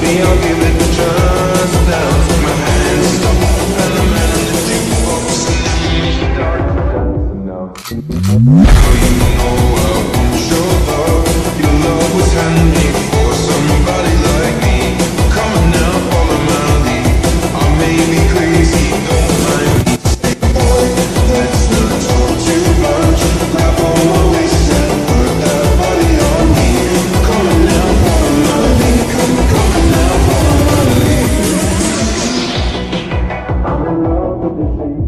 I'll give it a chance. Now take my hand, stop, and I'm in the jukebox. Now you know I want your love. Your love was handmade for somebody like me. Come on now, follow my lead. I may be crazy, don't mind me. Say, boy, let's not talk too much. Grab on my waist and put that body on me. Come on now, follow my lead. Come on now, follow my lead. I'm in love with the thing.